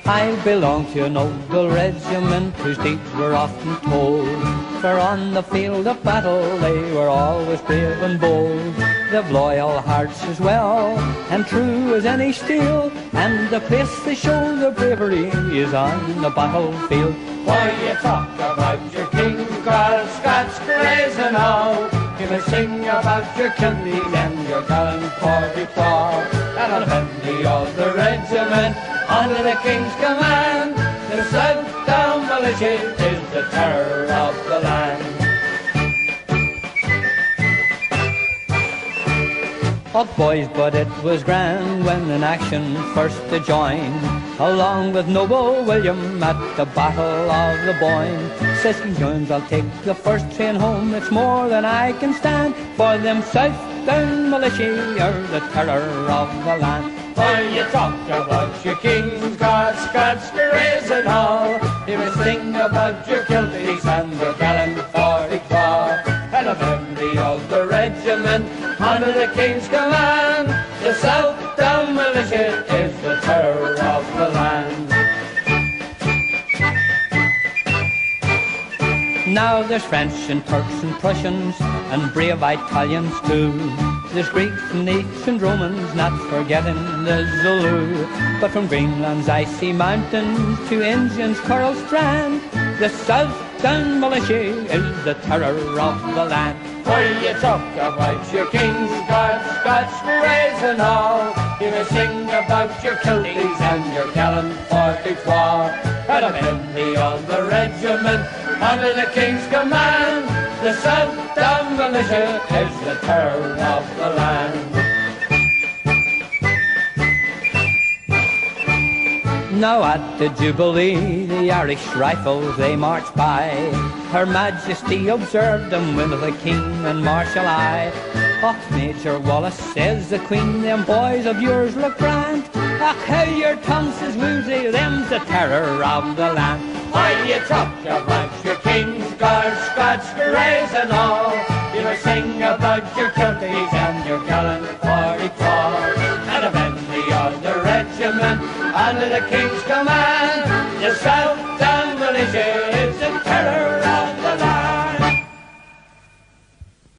I belong to a noble regiment whose deeds were often told, for on the field of battle they were always brave and bold. They've loyal hearts as well, and true as any steel, and the place they show their bravery is on the battlefield. Why you talk about your kings, Girls, Scots, Greys and all? You may sing about your Kilties and your gallant 44, and of any other regiment under the King's command. The Southdown Militia is the terror of the land. Oh boys, but it was grand when in action first to join, along with noble William at the Battle of the Boyne. Says King James, I'll take the first train home, it's more than I can stand, for them Southdown Militia are the terror of the land. While you talk about your kings, Guards, Scots, Greys and all, you may sing about your Kilties and your gallant 44, and of every other regiment under the King's command. The Southdown Militia is the terror of the land. Now there's French and Turks and Prussians and brave Italians too. There's Greeks and ancient Romans, not forgetting the Zulu. But from Greenland's icy mountains to Indians' coral strand, the Southdown Militia is the terror of the land. While you talk about your kings, Guards, Scots, Greys and all, you may sing about your Kilties and your gallant 44, and of any other regiment under the King's command. The Southdown Militia is the terror of the land. Now at the Jubilee, the Irish rifles they march by. Her Majesty observed them with a keen and martial eye. Och, Major Wallace, says the Queen, them boys of yours look grand. Ach, how your tongues is woozy, them's the terror of the land. While you talk about your kings, Guards, Scots, Greys and all, you may sing about your Kilties and your gallant 44, and of any other regiment under the King's command. The Southdown Militia